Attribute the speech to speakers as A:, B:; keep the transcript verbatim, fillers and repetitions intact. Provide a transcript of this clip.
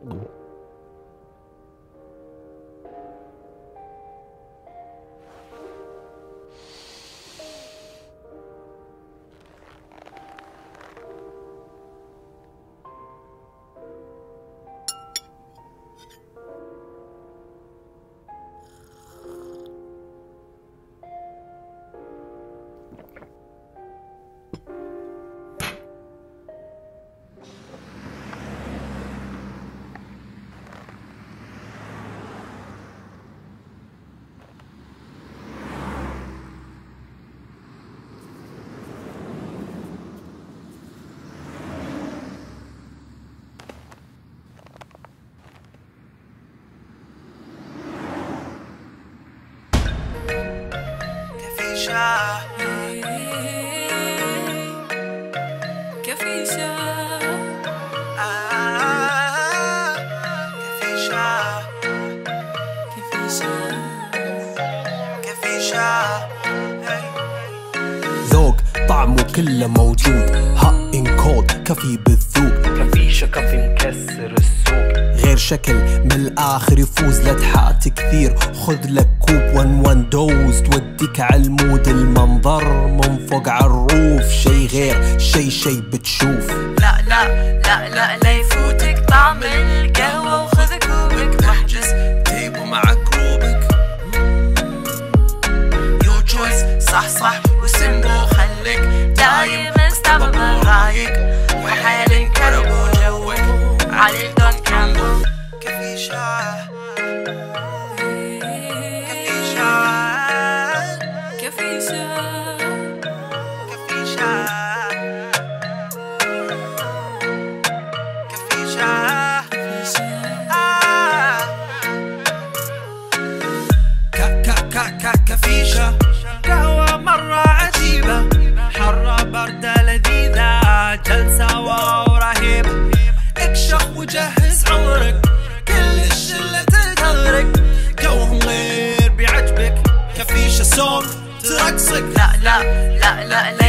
A: كفيشة
B: ذوق طعمه كله موجود، هات ان كولد كفي بالذوق،
C: كفيشة كفي مكسر السوق،
B: غير شكل من الاخر يفوز لتحات كثير. خذ لك كوب ون ون دوز توديك عالمود، المنظر من فوق عالروف شي غير شي شي بتشوف.
A: لا لا لا لا لا يفوتك طعم القهوة، وخذ كوبك واحجز
B: تيبو مع كروبك.
A: يور تشويس صح صح وسمبو، خليك دايم استمر رايق، وحال انكرب وجوك علي الدون كامبو. كفيشة كفيشة كفيشة كفيشة كفيشة
B: كا كا كا كا كفيشة،
C: قهوة مرة عجيبة، حرة باردة لذيذة، جلسة واو رهيبة.
B: اكشخ وجهز عمرك، كل الشلة تغرق، جوهم غير بيعجبك. كفيشة صوت ترقصك.
A: لا لا لا لا